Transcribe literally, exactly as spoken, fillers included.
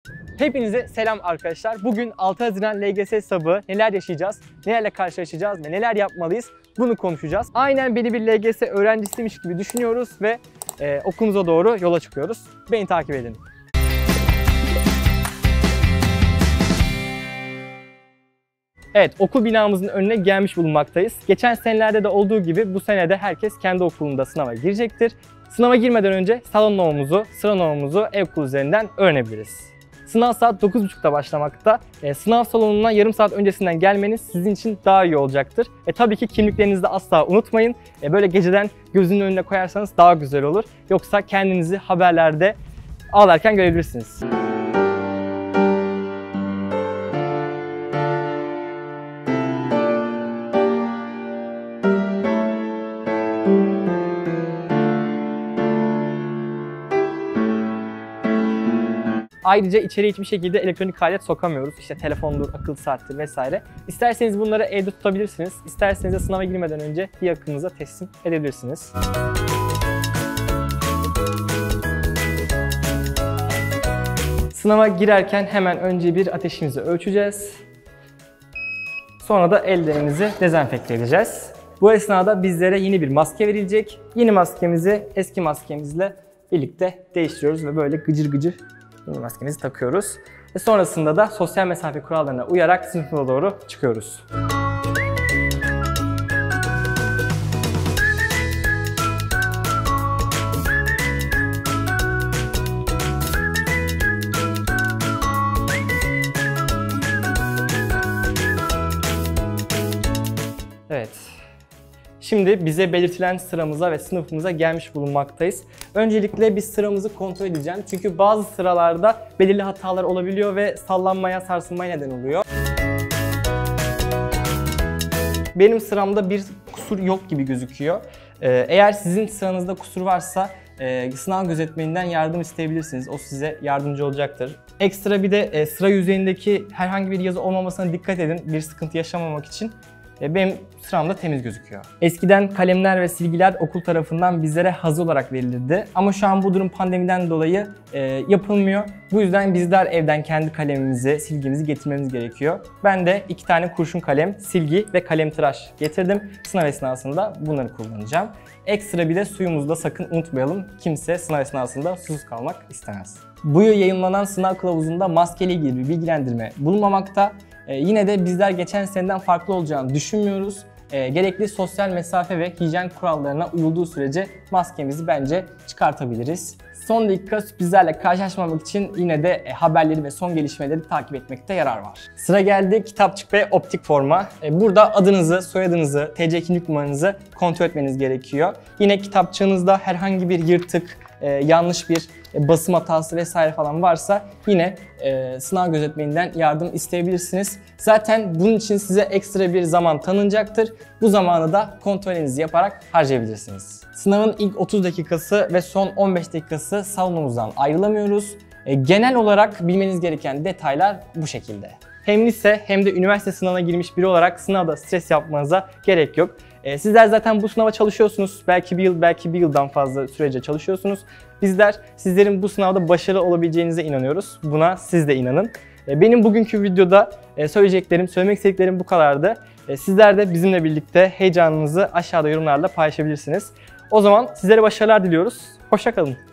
Hepinize selam arkadaşlar. Bugün altı Haziran L G S sabahı neler yaşayacağız, nelerle karşılaşacağız ve neler yapmalıyız bunu konuşacağız. Aynen beni bir L G S öğrencisiymiş gibi düşünüyoruz ve e, okulumuza doğru yola çıkıyoruz. Beni takip edin. Evet, okul binamızın önüne gelmiş bulunmaktayız. Geçen senelerde de olduğu gibi bu sene de herkes kendi okulunda sınava girecektir. Sınava girmeden önce salon numaramızı, sıra numaramızı e-okul üzerinden öğrenebiliriz. Sınav saat dokuz buçukta başlamakta. E, sınav salonuna yarım saat öncesinden gelmeniz sizin için daha iyi olacaktır. E, tabii ki kimliklerinizi de asla unutmayın. E, böyle geceden gözünün önüne koyarsanız daha güzel olur. Yoksa kendinizi haberlerde ağlarken görebilirsiniz. Ayrıca içeri hiçbir şekilde elektronik alet sokamıyoruz. İşte telefondur, akıllı saattir vesaire. İsterseniz bunları evde tutabilirsiniz. İsterseniz de sınava girmeden önce bir yakınınıza teslim edebilirsiniz. Sınava girerken hemen önce bir ateşimizi ölçeceğiz. Sonra da ellerimizi dezenfekte edeceğiz. Bu esnada bizlere yeni bir maske verilecek. Yeni maskemizi eski maskemizle birlikte değiştiriyoruz ve böyle gıcır gıcır yeni maskemizi takıyoruz. Ve sonrasında da sosyal mesafe kurallarına uyarak sınıfına doğru çıkıyoruz. Evet. Şimdi bize belirtilen sıramıza ve sınıfımıza gelmiş bulunmaktayız. Öncelikle bir sıramızı kontrol edeceğim. Çünkü bazı sıralarda belirli hatalar olabiliyor ve sallanmaya, sarsılmaya neden oluyor. Benim sıramda bir kusur yok gibi gözüküyor. Eğer sizin sıranızda kusur varsa sınav gözetmeninden yardım isteyebilirsiniz. O size yardımcı olacaktır. Ekstra bir de sıra yüzeyindeki herhangi bir yazı olmamasına dikkat edin. Bir sıkıntı yaşamamak için. Benim sıramda temiz gözüküyor. Eskiden kalemler ve silgiler okul tarafından bizlere hazır olarak verilirdi. Ama şu an bu durum pandemiden dolayı e, yapılmıyor. Bu yüzden bizler evden kendi kalemimizi, silgimizi getirmemiz gerekiyor. Ben de iki tane kurşun kalem, silgi ve kalem tıraş getirdim. Sınav esnasında bunları kullanacağım. Ekstra bir de suyumuzu da sakın unutmayalım. Kimse sınav esnasında susuz kalmak istemez. Bu yıl yayınlanan sınav kılavuzunda maskeyle ilgili bir bilgilendirme bulunmamakta. Ee, yine de bizler geçen seneden farklı olacağını düşünmüyoruz. Ee, gerekli sosyal mesafe ve hijyen kurallarına uyulduğu sürece maskemizi bence çıkartabiliriz. Son dakika sürprizlerle karşılaşmamak için yine de e, haberleri ve son gelişmeleri takip etmekte yarar var. Sıra geldi kitapçık ve optik forma. E, burada adınızı, soyadınızı, T C kimlik numaranızı kontrol etmeniz gerekiyor. Yine kitapçığınızda herhangi bir yırtık, e, yanlış bir e, basım hatası vesaire falan varsa yine e, sınav gözetmeninden yardım isteyebilirsiniz. Zaten bunun için size ekstra bir zaman tanınacaktır. Bu zamanı da kontrolünüzü yaparak harcayabilirsiniz. Sınavın ilk otuz dakikası ve son on beş dakikası salonumuzdan ayrılamıyoruz. E, genel olarak bilmeniz gereken detaylar bu şekilde. Hem lise hem de üniversite sınavına girmiş biri olarak sınavda stres yapmanıza gerek yok. E, sizler zaten bu sınava çalışıyorsunuz. Belki bir yıl, belki bir yıldan fazla sürece çalışıyorsunuz. Bizler sizlerin bu sınavda başarılı olabileceğinize inanıyoruz. Buna siz de inanın. E, benim bugünkü videoda e, söyleyeceklerim, söylemek istediklerim bu kadardı. E, sizler de bizimle birlikte heyecanınızı aşağıda yorumlarla paylaşabilirsiniz. O zaman sizlere başarılar diliyoruz. Hoşça kalın.